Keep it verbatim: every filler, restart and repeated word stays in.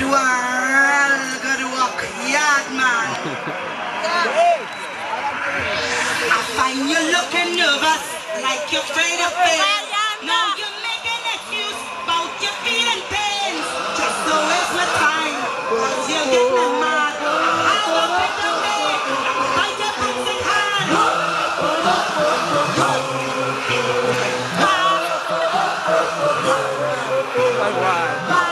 do a real good work, yard man. I find you looking nervous, like you're afraid of fail. Now you're making excuse about your feeling pains. Just so waste my time, cause you're getting mad. I will pick the way, fight your boxing hand. Bye bye.